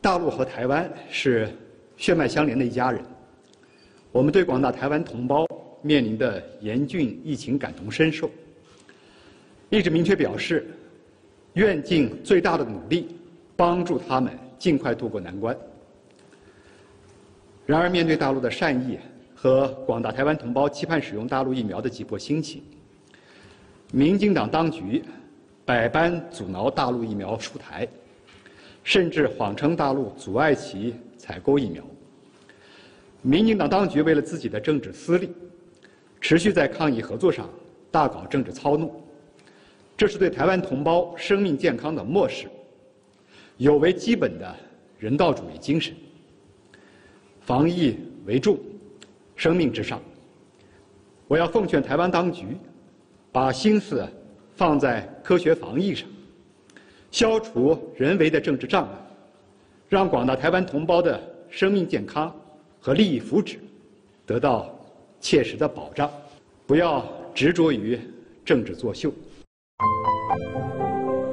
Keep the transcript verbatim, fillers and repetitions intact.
大陆和台湾是血脉相连的一家人，我们对广大台湾同胞面临的严峻疫情感同身受，一直明确表示，愿尽最大的努力帮助他们尽快渡过难关。然而，面对大陆的善意和广大台湾同胞期盼使用大陆疫苗的急迫心情，民进党当局百般阻挠大陆疫苗出台，甚至谎称大陆阻碍其采购疫苗。民进党当局为了自己的政治私利，持续在抗疫合作上大搞政治操弄，这是对台湾同胞生命健康的漠视，有违基本的人道主义精神。防疫为重，生命至上。我要奉劝台湾当局，把心思放在科学防疫上，消除人为的政治障碍，让广大台湾同胞的生命健康和利益福祉得到切实的保障，不要执着于政治作秀。